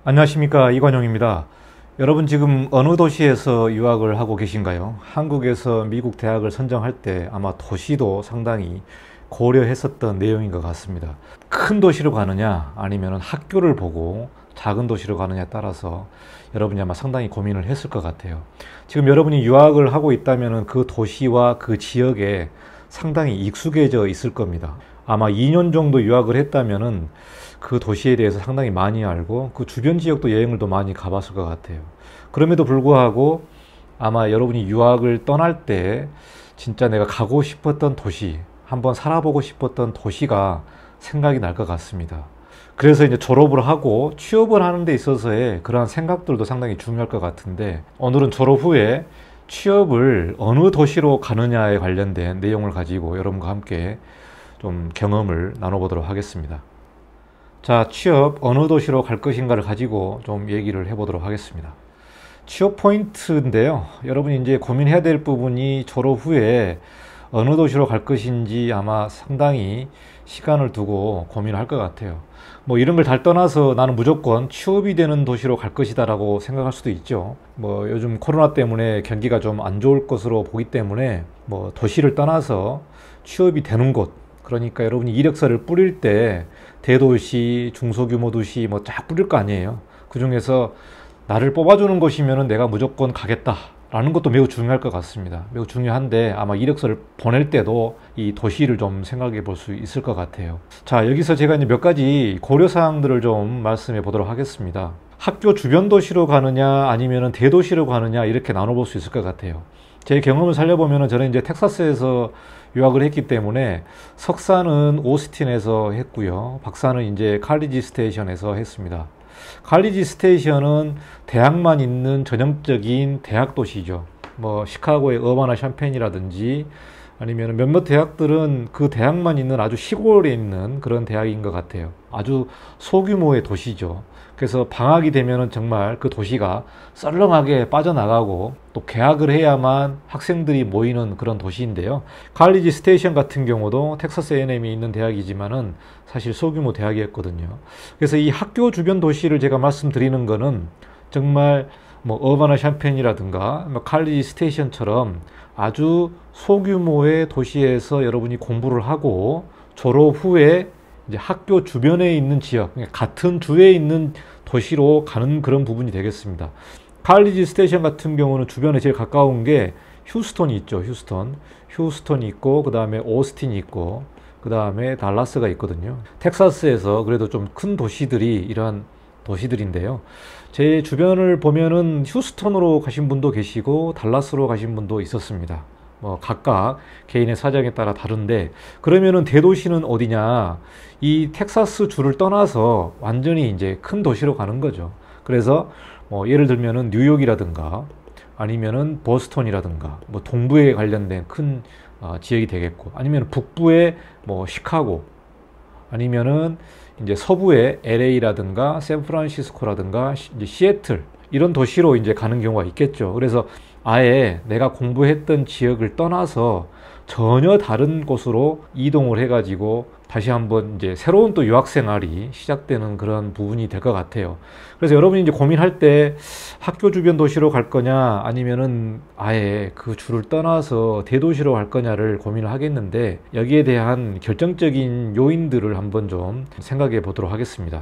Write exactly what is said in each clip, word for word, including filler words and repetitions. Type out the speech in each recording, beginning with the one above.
안녕하십니까, 이관용입니다. 여러분 지금 어느 도시에서 유학을 하고 계신가요? 한국에서 미국 대학을 선정할 때 아마 도시도 상당히 고려했었던 내용인 것 같습니다. 큰 도시로 가느냐 아니면 학교를 보고 작은 도시로 가느냐에 따라서 여러분이 아마 상당히 고민을 했을 것 같아요. 지금 여러분이 유학을 하고 있다면 그 도시와 그 지역에 상당히 익숙해져 있을 겁니다. 아마 이 년 정도 유학을 했다면은 그 도시에 대해서 상당히 많이 알고 그 주변 지역도 여행을 더 많이 가봤을 것 같아요. 그럼에도 불구하고 아마 여러분이 유학을 떠날 때 진짜 내가 가고 싶었던 도시, 한번 살아보고 싶었던 도시가 생각이 날 것 같습니다. 그래서 이제 졸업을 하고 취업을 하는 데 있어서의 그러한 생각들도 상당히 중요할 것 같은데, 오늘은 졸업 후에 취업을 어느 도시로 가느냐에 관련된 내용을 가지고 여러분과 함께 좀 경험을 나눠보도록 하겠습니다. 자, 취업 어느 도시로 갈 것인가를 가지고 좀 얘기를 해보도록 하겠습니다. 취업 포인트인데요. 여러분이 이제 고민해야 될 부분이 졸업 후에 어느 도시로 갈 것인지 아마 상당히 시간을 두고 고민을 할 것 같아요. 뭐 이런 걸 다 떠나서 나는 무조건 취업이 되는 도시로 갈 것이다 라고 생각할 수도 있죠. 뭐 요즘 코로나 때문에 경기가 좀 안 좋을 것으로 보기 때문에 뭐 도시를 떠나서 취업이 되는 곳, 그러니까 여러분이 이력서를 뿌릴 때 대도시, 중소규모 도시 뭐 쫙 뿌릴 거 아니에요. 그 중에서 나를 뽑아주는 곳이면 내가 무조건 가겠다 라는 것도 매우 중요할 것 같습니다. 매우 중요한데 아마 이력서를 보낼 때도 이 도시를 좀 생각해 볼 수 있을 것 같아요. 자, 여기서 제가 이제 몇 가지 고려사항들을 좀 말씀해 보도록 하겠습니다. 학교 주변 도시로 가느냐 아니면 대도시로 가느냐 이렇게 나눠볼 수 있을 것 같아요. 제 경험을 살려보면 저는 이제 텍사스에서 유학을 했기 때문에 석사는 오스틴에서 했고요. 박사는 이제 칼리지 스테이션에서 했습니다. 칼리지 스테이션은 대학만 있는 전형적인 대학 도시죠. 뭐 시카고의 어바나 샴페인이라든지 아니면 몇몇 대학들은 그 대학만 있는 아주 시골에 있는 그런 대학인 것 같아요. 아주 소규모의 도시죠. 그래서 방학이 되면은 정말 그 도시가 썰렁하게 빠져나가고 또 개학을 해야만 학생들이 모이는 그런 도시인데요. 칼리지 스테이션 같은 경우도 텍사스 에이 앤 엠이 있는 대학이지만은 사실 소규모 대학이었거든요. 그래서 이 학교 주변 도시를 제가 말씀드리는 거는 정말 뭐 어바나 샴페인이라든가 뭐 칼리지 스테이션처럼 아주 소규모의 도시에서 여러분이 공부를 하고 졸업 후에 이제 학교 주변에 있는 지역, 같은 주에 있는 도시로 가는 그런 부분이 되겠습니다. 칼리지 스테이션 같은 경우는 주변에 제일 가까운 게 휴스턴이 있죠. 휴스턴. 휴스턴이 있고, 그 다음에 오스틴이 있고, 그 다음에 달라스가 있거든요. 텍사스에서 그래도 좀 큰 도시들이 이러한 도시들인데요. 제 주변을 보면은 휴스턴으로 가신 분도 계시고, 달라스로 가신 분도 있었습니다. 뭐 각각 개인의 사정에 따라 다른데, 그러면은 대도시는 어디냐? 이 텍사스 주를 떠나서 완전히 이제 큰 도시로 가는 거죠. 그래서 뭐 예를 들면은 뉴욕이라든가 아니면은 보스턴이라든가 뭐 동부에 관련된 큰 어, 지역이 되겠고, 아니면 북부에 뭐 시카고, 아니면은 이제 서부에 엘 에이라든가 샌프란시스코라든가 이제 시애틀, 이런 도시로 이제 가는 경우가 있겠죠. 그래서 아예 내가 공부했던 지역을 떠나서 전혀 다른 곳으로 이동을 해가지고 다시 한번 이제 새로운 또 유학 생활이 시작되는 그런 부분이 될 것 같아요. 그래서 여러분이 이제 고민할 때 학교 주변 도시로 갈 거냐 아니면은 아예 그 주를 떠나서 대도시로 갈 거냐를 고민을 하겠는데, 여기에 대한 결정적인 요인들을 한번 좀 생각해 보도록 하겠습니다.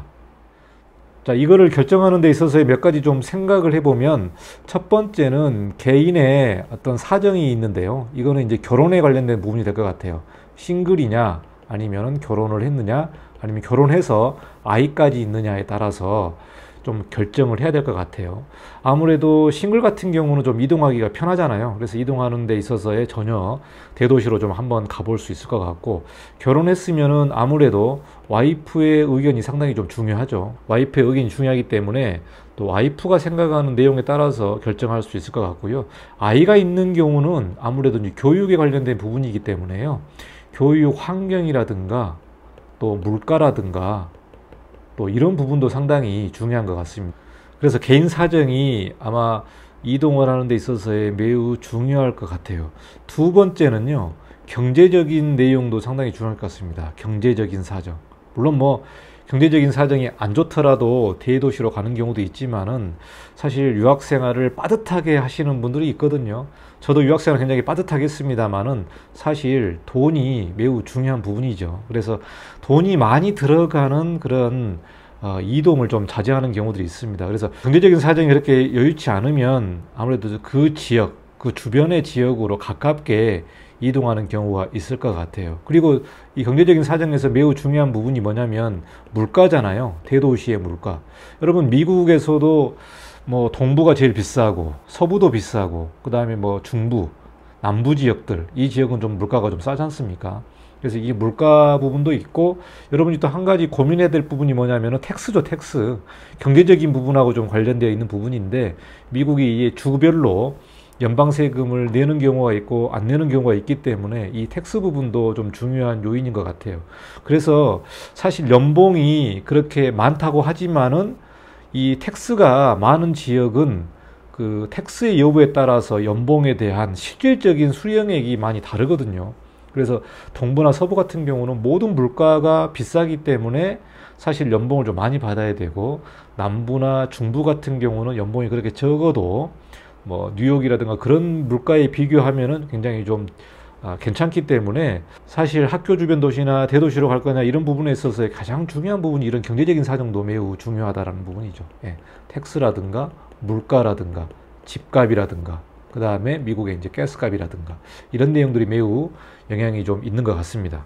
자, 이거를 결정하는 데 있어서 몇 가지 좀 생각을 해보면, 첫 번째는 개인의 어떤 사정이 있는데요. 이거는 이제 결혼에 관련된 부분이 될 것 같아요. 싱글이냐, 아니면 결혼을 했느냐, 아니면 결혼해서 아이까지 있느냐에 따라서 좀 결정을 해야 될 것 같아요. 아무래도 싱글 같은 경우는 좀 이동하기가 편하잖아요. 그래서 이동하는 데 있어서의 전혀 대도시로 좀 한번 가볼 수 있을 것 같고, 결혼했으면은 아무래도 와이프의 의견이 상당히 좀 중요하죠. 와이프의 의견이 중요하기 때문에 또 와이프가 생각하는 내용에 따라서 결정할 수 있을 것 같고요. 아이가 있는 경우는 아무래도 이제 교육에 관련된 부분이기 때문에요. 교육 환경이라든가 또 물가라든가 또 이런 부분도 상당히 중요한 것 같습니다. 그래서 개인 사정이 아마 이동을 하는 데 있어서의 매우 중요할 것 같아요. 두 번째는요, 경제적인 내용도 상당히 중요할 것 같습니다. 경제적인 사정. 물론 뭐 경제적인 사정이 안 좋더라도 대도시로 가는 경우도 있지만은 사실 유학 생활을 빠듯하게 하시는 분들이 있거든요. 저도 유학 생활 굉장히 빠듯하게 했습니다만은 사실 돈이 매우 중요한 부분이죠. 그래서 돈이 많이 들어가는 그런 어, 이동을 좀 자제하는 경우들이 있습니다. 그래서 경제적인 사정이 그렇게 여유치 않으면 아무래도 그 지역, 그 주변의 지역으로 가깝게 이동하는 경우가 있을 것 같아요. 그리고 이 경제적인 사정에서 매우 중요한 부분이 뭐냐면 물가잖아요. 대도시의 물가. 여러분 미국에서도 뭐 동부가 제일 비싸고 서부도 비싸고 그 다음에 뭐 중부, 남부 지역들 이 지역은 좀 물가가 좀 싸지 않습니까? 그래서 이 물가 부분도 있고 여러분이 또 한 가지 고민해야 될 부분이 뭐냐면은 텍스죠, 텍스. 경제적인 부분하고 좀 관련되어 있는 부분인데 미국이 이 주별로 연방 세금을 내는 경우가 있고 안 내는 경우가 있기 때문에 이 텍스 부분도 좀 중요한 요인인 것 같아요. 그래서 사실 연봉이 그렇게 많다고 하지만은 이 텍스가 많은 지역은 그 텍스의 여부에 따라서 연봉에 대한 실질적인 수령액이 많이 다르거든요. 그래서 동부나 서부 같은 경우는 모든 물가가 비싸기 때문에 사실 연봉을 좀 많이 받아야 되고 남부나 중부 같은 경우는 연봉이 그렇게 적어도 뭐 뉴욕이라든가 그런 물가에 비교하면은 굉장히 좀 아, 괜찮기 때문에 사실 학교 주변 도시나 대도시로 갈 거냐 이런 부분에 있어서 가장 중요한 부분이 이런 경제적인 사정도 매우 중요하다라는 부분이죠. 예, 텍스라든가 물가라든가 집값이라든가 그 다음에 미국의 이제 가스값이라든가 이런 내용들이 매우 영향이 좀 있는 것 같습니다.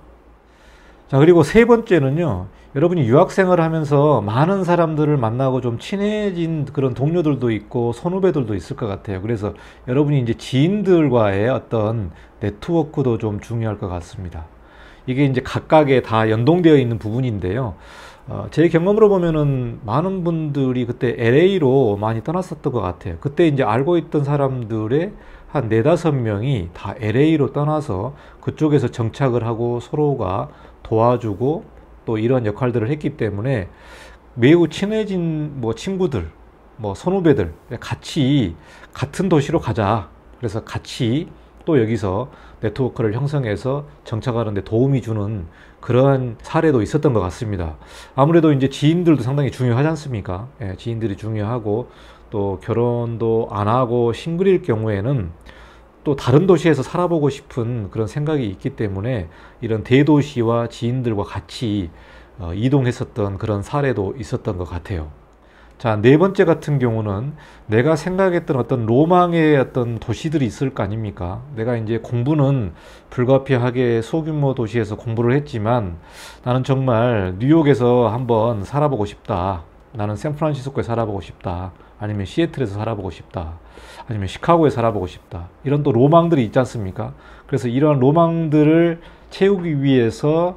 자, 그리고 세 번째는요, 여러분이 유학생활을 하면서 많은 사람들을 만나고 좀 친해진 그런 동료들도 있고 선후배들도 있을 것 같아요. 그래서 여러분이 이제 지인들과의 어떤 네트워크도 좀 중요할 것 같습니다. 이게 이제 각각에 다 연동되어 있는 부분인데요. 어, 제 경험으로 보면은 많은 분들이 그때 엘에이로 많이 떠났었던 것 같아요. 그때 이제 알고 있던 사람들의 한 네다섯 명이 다 엘에이로 떠나서 그쪽에서 정착을 하고 서로가 도와주고 또 이런 역할들을 했기 때문에 매우 친해진 뭐 친구들, 뭐 선후배들 같이 같은 도시로 가자. 그래서 같이 또 여기서 네트워크를 형성해서 정착하는 데 도움이 주는 그러한 사례도 있었던 것 같습니다. 아무래도 이제 지인들도 상당히 중요하지 않습니까? 예, 지인들이 중요하고 또 결혼도 안 하고 싱글일 경우에는 또 다른 도시에서 살아보고 싶은 그런 생각이 있기 때문에 이런 대도시와 지인들과 같이 어, 이동했었던 그런 사례도 있었던 것 같아요. 자, 네 번째 같은 경우는 내가 생각했던 어떤 로망의 어떤 도시들이 있을 거 아닙니까? 내가 이제 공부는 불가피하게 소규모 도시에서 공부를 했지만 나는 정말 뉴욕에서 한번 살아보고 싶다. 나는 샌프란시스코에 살아보고 싶다. 아니면 시애틀에서 살아보고 싶다. 아니면 시카고에 살아보고 싶다. 이런 또 로망들이 있지 않습니까? 그래서 이러한 로망들을 채우기 위해서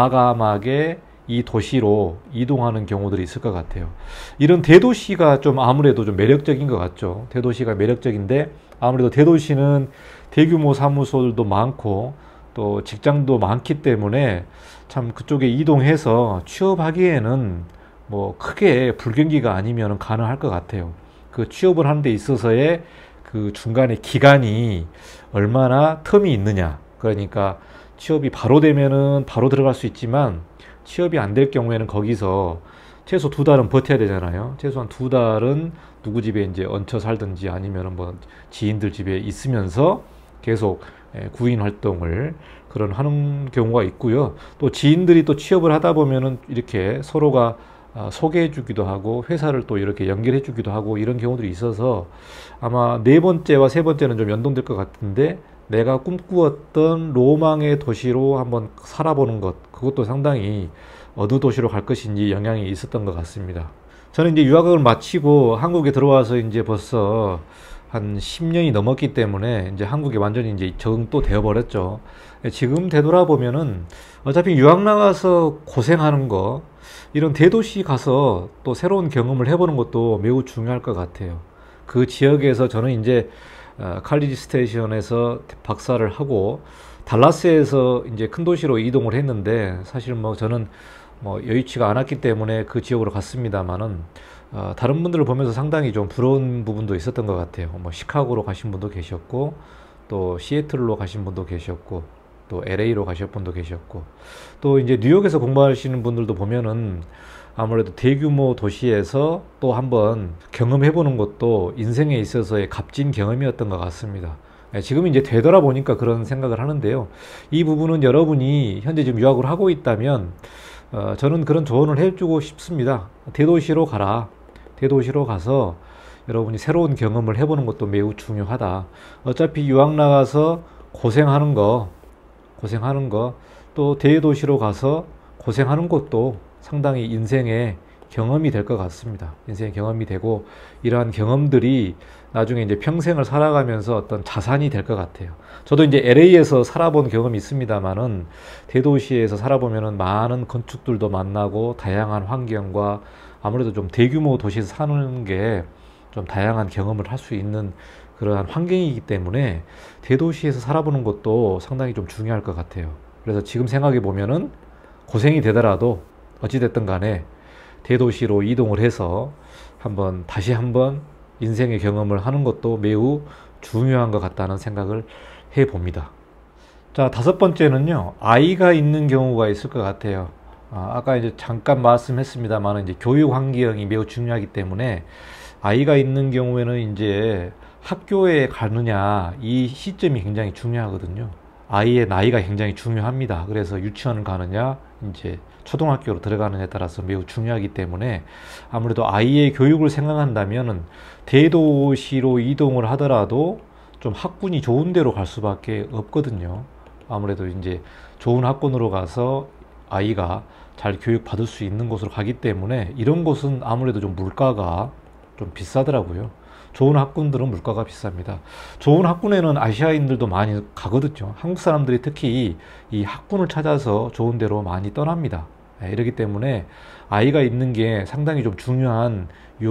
과감하게 이 도시로 이동하는 경우들이 있을 것 같아요. 이런 대도시가 좀 아무래도 좀 매력적인 것 같죠. 대도시가 매력적인데 아무래도 대도시는 대규모 사무소들도 많고 또 직장도 많기 때문에 참 그쪽에 이동해서 취업하기에는 뭐 크게 불경기가 아니면 가능할 것 같아요. 그 취업을 하는 데 있어서의 그 중간에 기간이 얼마나 텀이 있느냐. 그러니까 취업이 바로 되면은 바로 들어갈 수 있지만 취업이 안 될 경우에는 거기서 최소 두 달은 버텨야 되잖아요. 최소한 두 달은 누구 집에 이제 얹혀 살든지 아니면 뭐 지인들 집에 있으면서 계속 구인 활동을 그런 하는 경우가 있고요. 또 지인들이 또 취업을 하다 보면은 이렇게 서로가 소개해 주기도 하고 회사를 또 이렇게 연결해 주기도 하고 이런 경우들이 있어서 아마 네 번째와 세 번째는 좀 연동될 것 같은데 내가 꿈꾸었던 로망의 도시로 한번 살아보는 것, 그것도 상당히 어느 도시로 갈 것인지 영향이 있었던 것 같습니다. 저는 이제 유학을 마치고 한국에 들어와서 이제 벌써 한 십 년이 넘었기 때문에 이제 한국에 완전히 이제 적응 또 되어 버렸죠. 지금 되돌아보면은 어차피 유학 나가서 고생하는 거, 이런 대도시 가서 또 새로운 경험을 해보는 것도 매우 중요할 것 같아요. 그 지역에서 저는 이제 칼리지 스테이션에서 박사를 하고 달라스에서 이제 큰 도시로 이동을 했는데 사실 뭐 저는 뭐 여의치가 않았기 때문에 그 지역으로 갔습니다만은 어, 다른 분들을 보면서 상당히 좀 부러운 부분도 있었던 것 같아요. 뭐 시카고로 가신 분도 계셨고 또 시애틀로 가신 분도 계셨고 또 엘에이로 가실 분도 계셨고, 또 이제 뉴욕에서 공부하시는 분들도 보면은 아무래도 대규모 도시에서 또 한번 경험해보는 것도 인생에 있어서의 값진 경험이었던 것 같습니다. 예, 지금 이제 되돌아보니까 그런 생각을 하는데요. 이 부분은 여러분이 현재 지금 유학을 하고 있다면 어, 저는 그런 조언을 해주고 싶습니다. 대도시로 가라. 대도시로 가서 여러분이 새로운 경험을 해보는 것도 매우 중요하다. 어차피 유학 나가서 고생하는 거, 고생하는 거, 또 대도시로 가서 고생하는 것도 상당히 인생의 경험이 될 것 같습니다. 인생의 경험이 되고, 이러한 경험들이 나중에 이제 평생을 살아가면서 어떤 자산이 될 것 같아요. 저도 이제 엘에이에서 살아본 경험이 있습니다만은, 대도시에서 살아보면은 많은 건축들도 만나고, 다양한 환경과 아무래도 좀 대규모 도시에서 사는 게 좀 다양한 경험을 할 수 있는 그러한 환경이기 때문에 대도시에서 살아보는 것도 상당히 좀 중요할 것 같아요. 그래서 지금 생각해 보면은 고생이 되더라도 어찌됐든 간에 대도시로 이동을 해서 한번 다시 한번 인생의 경험을 하는 것도 매우 중요한 것 같다는 생각을 해 봅니다. 자, 다섯 번째는요, 아이가 있는 경우가 있을 것 같아요. 아, 아까 이제 잠깐 말씀했습니다만 이제 교육 환경이 매우 중요하기 때문에 아이가 있는 경우에는 이제 학교에 가느냐 이 시점이 굉장히 중요하거든요. 아이의 나이가 굉장히 중요합니다. 그래서 유치원을 가느냐 이제 초등학교로 들어가느냐에 따라서 매우 중요하기 때문에 아무래도 아이의 교육을 생각한다면은 대도시로 이동을 하더라도 좀 학군이 좋은 데로 갈 수밖에 없거든요. 아무래도 이제 좋은 학군으로 가서 아이가 잘 교육받을 수 있는 곳으로 가기 때문에 이런 곳은 아무래도 좀 물가가 좀 비싸더라고요. 좋은 학군들은 물가가 비쌉니다. 좋은 학군에는 아시아인들도 많이 가거든요. 한국 사람들이 특히 이 학군을 찾아서 좋은 데로 많이 떠납니다. 이렇기 때문에 아이가 있는 게 상당히 좀 중요한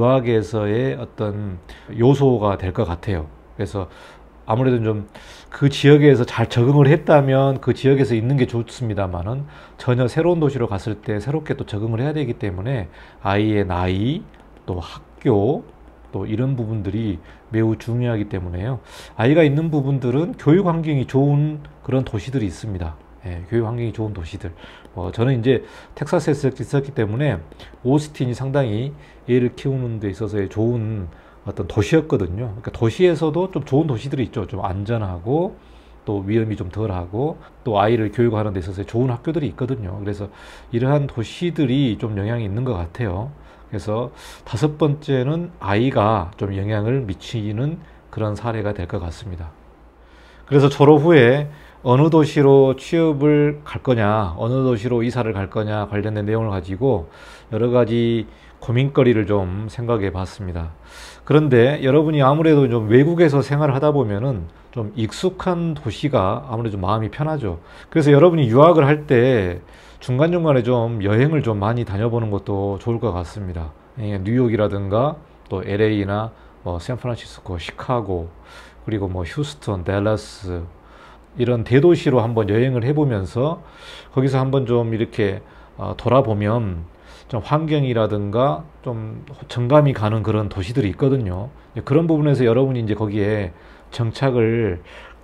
유학에서의 어떤 요소가 될 것 같아요. 그래서 아무래도 좀 그 지역에서 잘 적응을 했다면 그 지역에서 있는 게 좋습니다만은 전혀 새로운 도시로 갔을 때 새롭게 또 적응을 해야 되기 때문에 아이의 나이, 또 학교, 또 이런 부분들이 매우 중요하기 때문에요. 아이가 있는 부분들은 교육 환경이 좋은 그런 도시들이 있습니다. 예, 교육 환경이 좋은 도시들. 어, 저는 이제 텍사스에 있었기 때문에 오스틴이 상당히 애를 키우는 데 있어서의 좋은 어떤 도시였거든요. 그러니까 도시에서도 좀 좋은 도시들이 있죠. 좀 안전하고 또 위험이 좀 덜하고 또 아이를 교육하는 데 있어서 좋은 학교들이 있거든요. 그래서 이러한 도시들이 좀 영향이 있는 것 같아요. 그래서 다섯 번째는 아이가 좀 영향을 미치는 그런 사례가 될 것 같습니다. 그래서 졸업 후에 어느 도시로 취업을 갈 거냐, 어느 도시로 이사를 갈 거냐 관련된 내용을 가지고 여러 가지 고민거리를 좀 생각해 봤습니다. 그런데 여러분이 아무래도 좀 외국에서 생활을 하다 보면은 좀 익숙한 도시가 아무래도 좀 마음이 편하죠. 그래서 여러분이 유학을 할 때 중간중간에 좀 여행을 좀 많이 다녀보는 것도 좋을 것 같습니다. 뉴욕이라든가 또 엘에이나 뭐 샌프란시스코, 시카고, 그리고 뭐 휴스턴, 댈러스 이런 대도시로 한번 여행을 해보면서 거기서 한번 좀 이렇게 돌아보면 좀 환경이라든가 좀 정감이 가는 그런 도시들이 있거든요. 그런 부분에서 여러분이 이제 거기에 정착을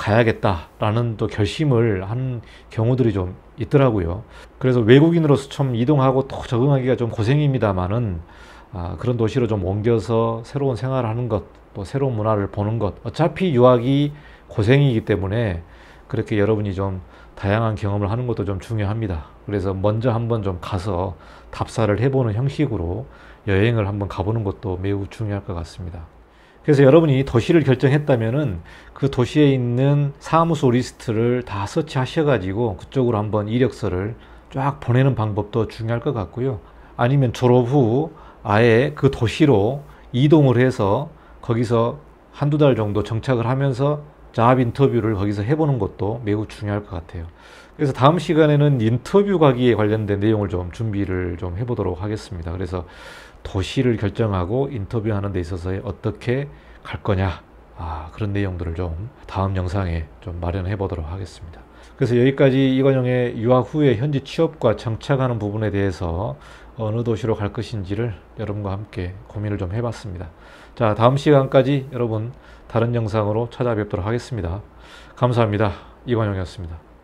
가야겠다라는 또 결심을 한 경우들이 좀 있더라고요. 그래서 외국인으로서 좀 이동하고 또 적응하기가 좀 고생입니다만은 아, 그런 도시로 좀 옮겨서 새로운 생활을 하는 것, 또 새로운 문화를 보는 것. 어차피 유학이 고생이기 때문에 그렇게 여러분이 좀 다양한 경험을 하는 것도 좀 중요합니다. 그래서 먼저 한번 좀 가서 답사를 해보는 형식으로 여행을 한번 가보는 것도 매우 중요할 것 같습니다. 그래서 여러분이 도시를 결정했다면은 그 도시에 있는 사무소 리스트를 다 서치하셔가지고 그쪽으로 한번 이력서를 쫙 보내는 방법도 중요할 것 같고요. 아니면 졸업 후 아예 그 도시로 이동을 해서 거기서 한두 달 정도 정착을 하면서 잡 인터뷰를 거기서 해보는 것도 매우 중요할 것 같아요. 그래서 다음 시간에는 인터뷰 가기에 관련된 내용을 좀 준비를 좀 해보도록 하겠습니다. 그래서 도시를 결정하고 인터뷰하는 데 있어서 어떻게 갈 거냐, 아, 그런 내용들을 좀 다음 영상에 좀 마련해 보도록 하겠습니다. 그래서 여기까지 이관영의 유학 후에 현지 취업과 정착하는 부분에 대해서 어느 도시로 갈 것인지를 여러분과 함께 고민을 좀 해봤습니다. 자, 다음 시간까지 여러분 다른 영상으로 찾아뵙도록 하겠습니다. 감사합니다. 이관영이었습니다.